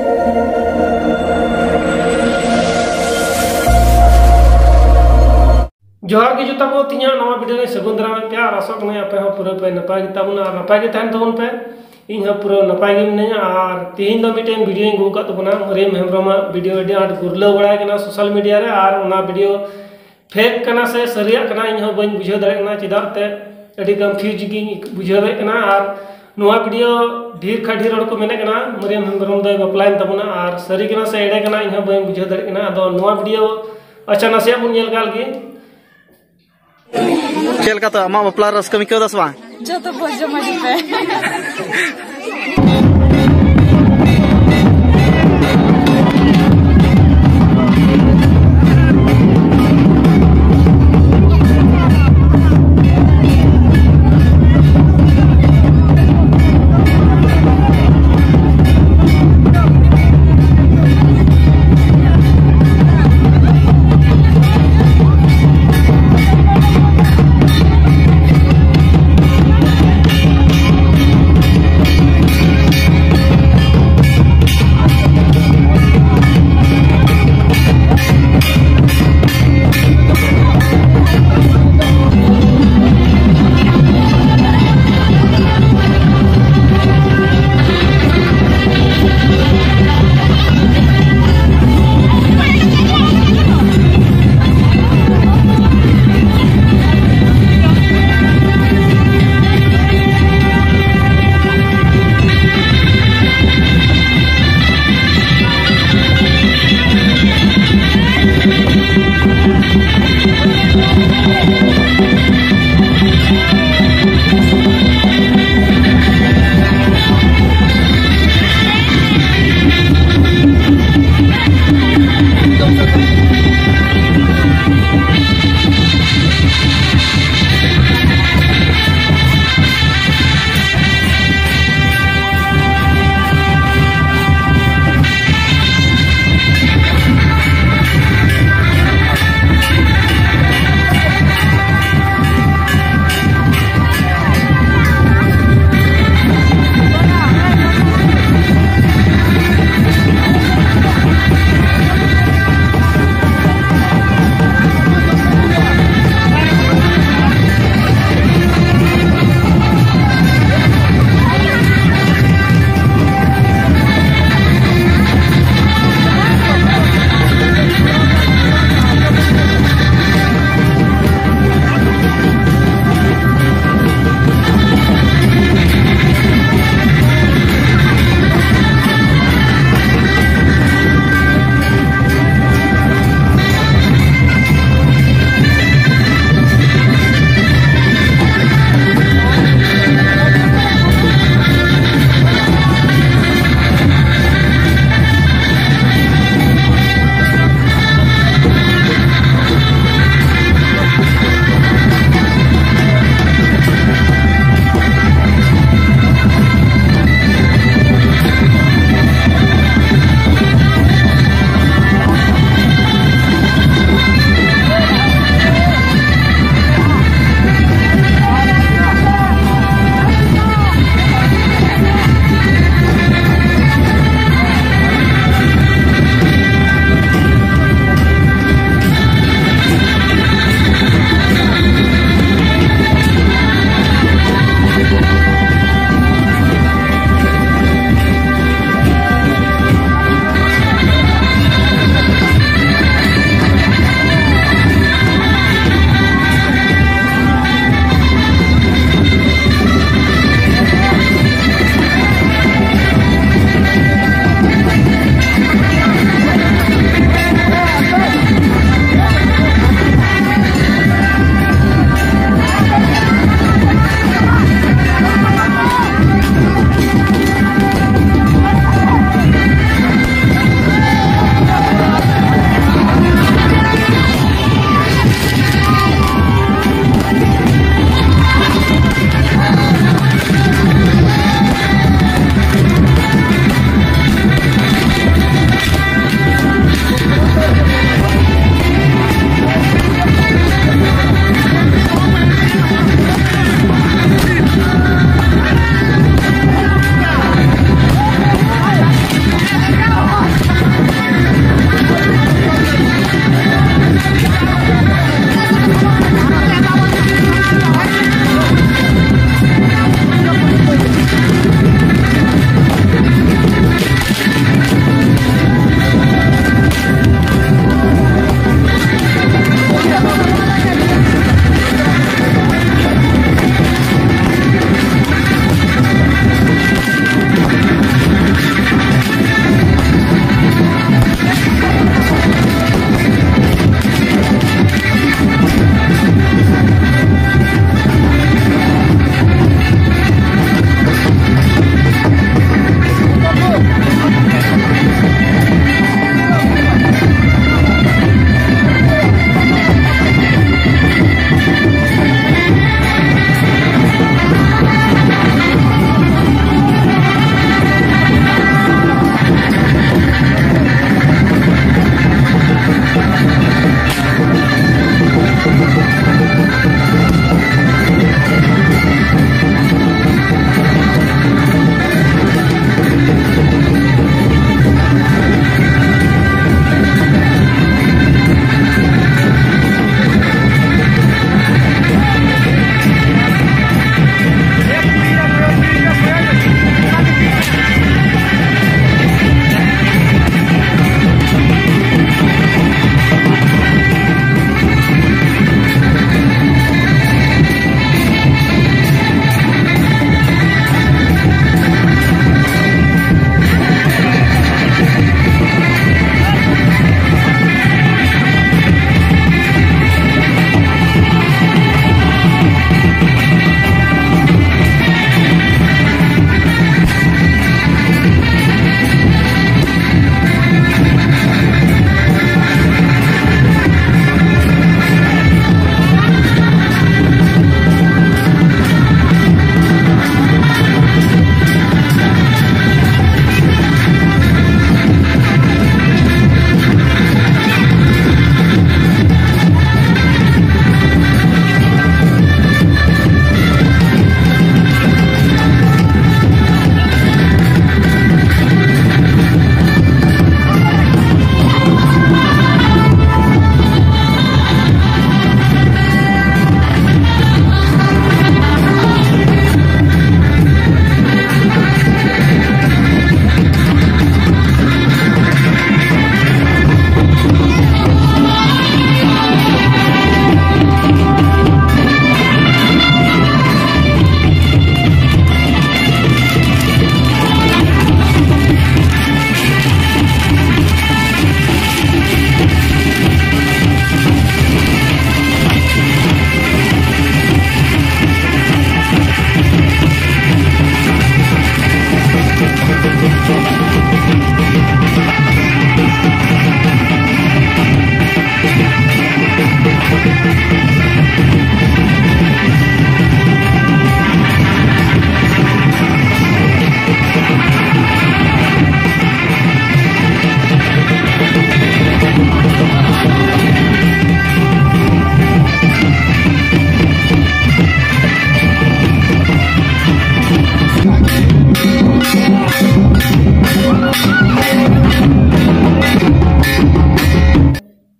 जोहार के जोता को तीन नवा वीडियो सगुन दाराम पे और आशा करना आपे पूरा पे नपाय तबना और नपाय के तहन तबन पे इन पूरा नपाय के मिना और तीन दो मिटेन वीडियो गु का तबना मरियम हेम्ब्रम वीडियो अडी आट गुरला बड़ाय कना सोशल मीडिया रे और ओना वीडियो फेक कना से सरिया कना इन बन बुझे दाड़ेना चिदाते अडी कंफ्यूज गी बुझावे कना और नवा वीडियो ढेर खा ढेर को मेने कना मरियम हेम्ब्रम दो बपलाइन तबना और सरी कना से एडे कना इन बन बुझे दाड़ेना अदो नवा वीडियो अच्छा नसिया बुन नेल गाल गे चल का तो अमा बपला रस कमी क्यों दस बा जो तो बहुत जमा पे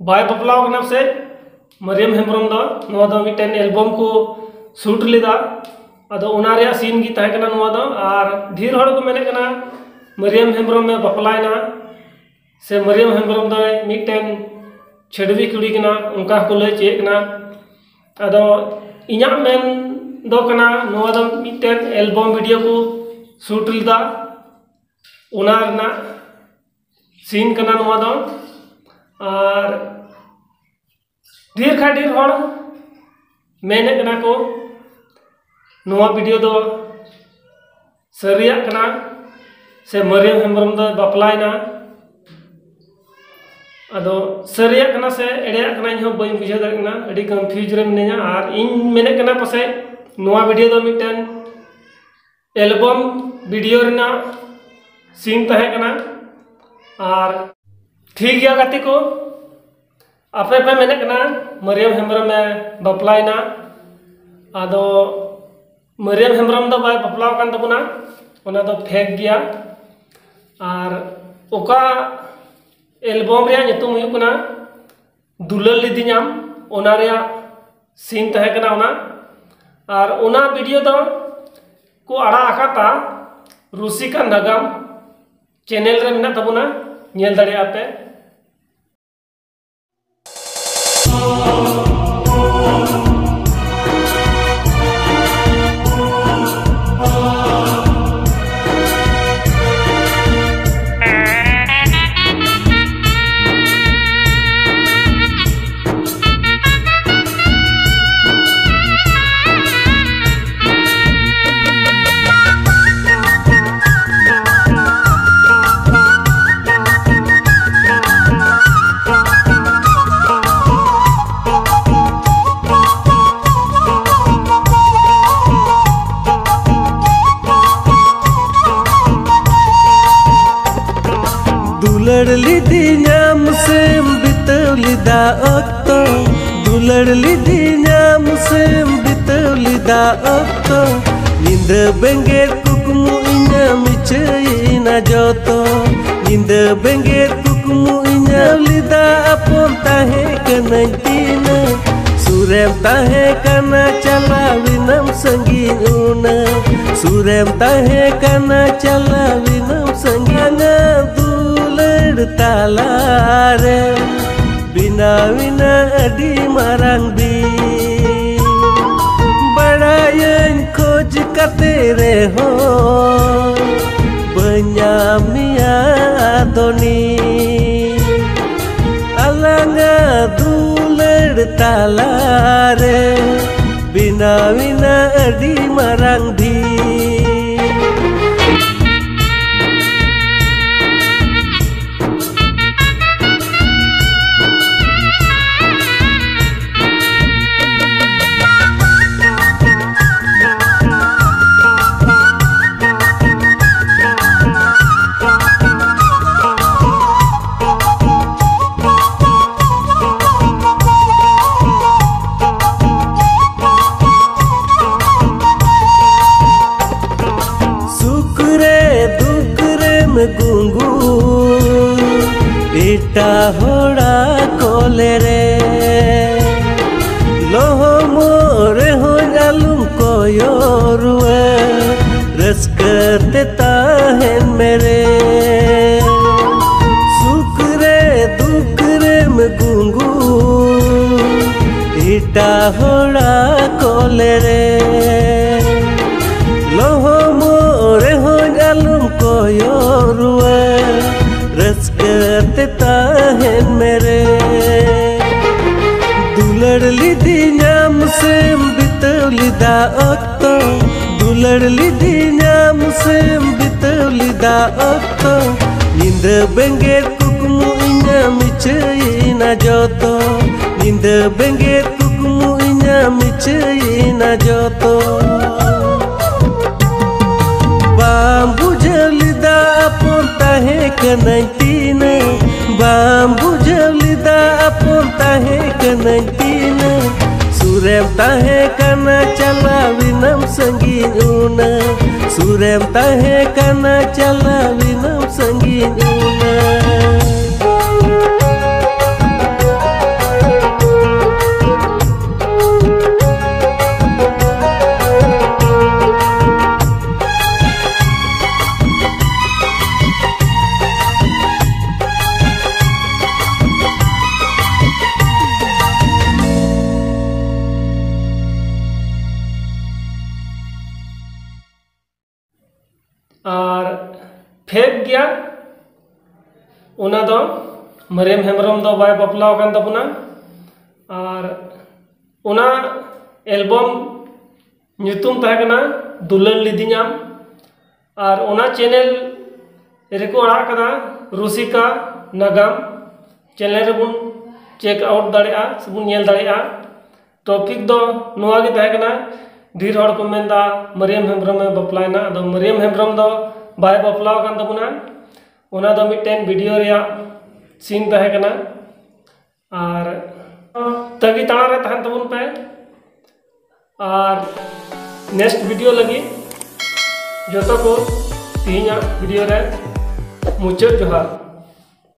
बाय बपलाव कना से मरियम हेम्ब्रम दो मिटन एल्बम को शूट लेदा अदो उना रे सीन गी तहे कना नुआ दो और ढेर हड़ को मेने कना मरियम हेम्ब्रम में बपलायना से मरियम हेम्ब्रम दो मिटन छेड़वी कुड़ी कना उनका को लय चे कना अदो इना मेन दो कना नुआ दो मिटन एल्बम वीडियो को शूट लेदा उना रना सीन कना नुआ दो और ढेर खा ढेर हड़ मेने कना को नुआ वीडियो दो सरिया कना से मरियम हेम्ब्रम दो बपलायना अदो सरिया कना से एड़िया कना इन बई बुझे दाना अड़ी कंफ्यूज रे मिनेया और इन मेने कना पसे नुआ वीडियो दो मिटन एल्बम वीडियो रेना सीन तहे कना और ठीक गया गाती को आपे पे मेने कना मरियम हेम्ब्रम में बपलायना आदो मरियम हेम्ब्रम दो बाय बपलाव कान तबुना ओना दो फेक गया और ओका एल्बम रे नितुम हुई कना दुलल लिदिኛम ओना रे सीन तहे कना ओना और ओना वीडियो दो को आड़ा आकाता रुसिका नगाम चैनल रे मेना तबुना नेल दाड़े आपे दुलड़ लिदी नाम से बितौलिदा अक्तो दुलड़ लिदी नाम से बितौलिदा अक्तो निंद बेंगेर कुकमु इना मिचैना जोतो निंद बेंगेर कुकमु इना लिदा अपन ताहे कनंतीना सुरेम ताहे कना चलाविनम संगीन उना सुरेम ताहे कना चलाविनम संगीन तालारे बिना बिना अडी मारंग दी बड़ायन खोज करते रे हो बन्यामिया दोनी अलंगा दुलड़ तालारे बिना बिना अडी मारंग दी गुंगू इटा होड़ा कोले रे लोह मोरे हो जालुम को योरुए रस्कते ताहेन मेरे सुकरे दुकरे में गुंगू इटा होड़ा कोले रे लोह मोरे हो जालुम को योरुए रस्कते ताहेन मेरे दुलड़ लिदी नाम से बितौलिदा अक्तो दुलड़ लिदी नाम से बितौलिदा अक्तो निंद बेंगेर कुकमु इना मिचैना जोतो निंद बेंगेर कुकमु इना मिचैना जोतो बाम्बू जलिदा अपन ताहे कनंतीना बाम्बू जलिदा अपन ताहे कनंतीना सुरेम ताहे कना चलाविनम संगीन उना सुरेम ताहे कना चलाविनम संगीन उना फेक गया उना दो मरियम हेम्ब्रम दो बाय बपलाव कान तबुना और उना एल्बम nyutum tahe kana दुलल लिदिኛम और उना चैनल रेको आड़ा कदा रुसिका नागाम चैनल रेबुन चेक आउट दाड़ेआ सबुन नेल दाड़ेआ टॉपिक दो नुआ गे ताहे कना ढेर हड़ को मेनदा मरियम हेम्ब्रम में बपलायना अदो मरियम हेम्ब्रम दो बाय बपलाव कान तबुना उना दो मिटेन वीडियो रिया सीन ताहे कना और तगी ताड़ा रे तहन तबुन पे और नेक्स्ट वीडियो लगी जो को तीन वीडियो रे मुचाद जोहार।